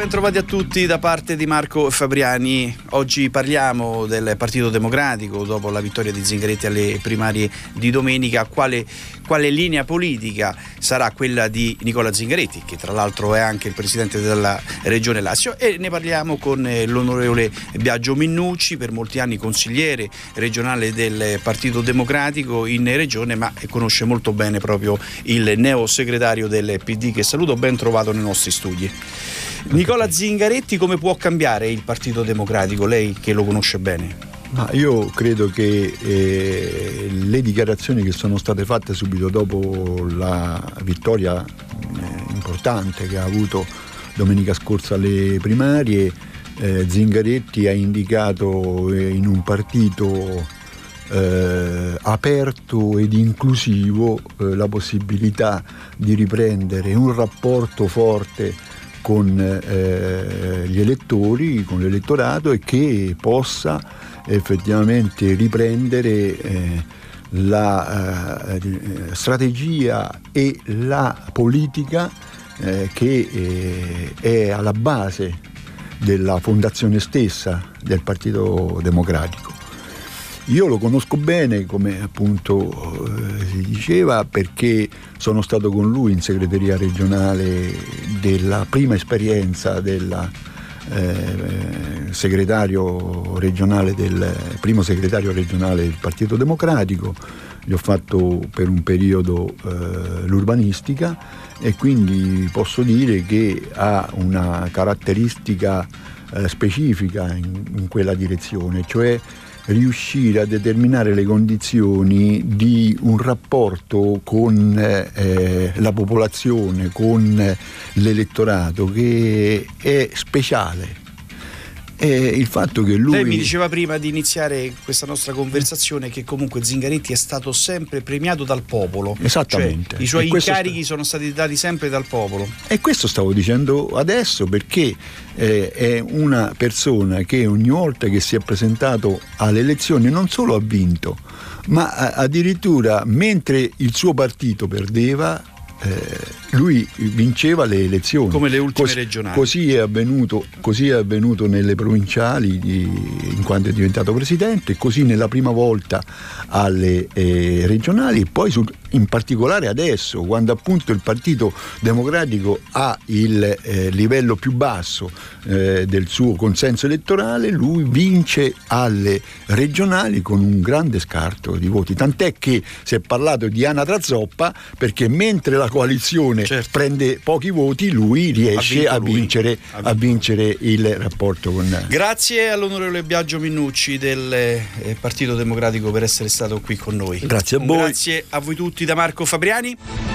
Bentrovati a tutti da parte di Marco Fabriani. Oggi parliamo del Partito Democratico dopo la vittoria di Zingaretti alle primarie di domenica. Quale linea politica sarà quella di Nicola Zingaretti, che tra l'altro è anche il presidente della Regione Lazio, e ne parliamo con l'onorevole Biagio Minnucci, per molti anni consigliere regionale del Partito Democratico in Regione, ma conosce molto bene proprio il neo segretario del PD, che saluto. Ben trovato nei nostri studi. Nicola Zingaretti come può cambiare il Partito Democratico, lei che lo conosce bene? Ma io credo che le dichiarazioni che sono state fatte subito dopo la vittoria importante che ha avuto domenica scorsa alle primarie, Zingaretti ha indicato in un partito aperto ed inclusivo la possibilità di riprendere un rapporto forte con gli elettori, con l'elettorato, e che possa effettivamente riprendere la strategia e la politica che è alla base della fondazione stessa del Partito Democratico. Io lo conosco bene, come appunto si diceva, perché sono stato con lui in segreteria regionale della prima esperienza del segretario regionale primo segretario regionale del Partito Democratico. Gli ho fatto per un periodo l'urbanistica, e quindi posso dire che ha una caratteristica specifica in quella direzione, cioè riuscire a determinare le condizioni di un rapporto con la popolazione, con l'elettorato, che è speciale. Il fatto che lui... Lei mi diceva prima di iniziare questa nostra conversazione che comunque Zingaretti è stato sempre premiato dal popolo. Esattamente. Cioè, i suoi incarichi sono stati dati sempre dal popolo. E questo stavo dicendo adesso, perché è una persona che ogni volta che si è presentato alle elezioni non solo ha vinto, ma addirittura mentre il suo partito perdeva, lui vinceva le elezioni, come le ultime regionali. Così è avvenuto nelle provinciali in quanto è diventato presidente, e così nella prima volta alle regionali, e poi in particolare adesso, quando appunto il Partito Democratico ha il livello più basso del suo consenso elettorale, lui vince alle regionali con un grande scarto di voti, tant'è che si è parlato di anatra zoppa, perché mentre la coalizione prende pochi voti, lui riesce a vincere il rapporto con... Grazie all'onorevole Biagio Minnucci del Partito Democratico per essere stato qui con noi. Grazie a voi. Grazie a voi tutti da Marco Fabriani.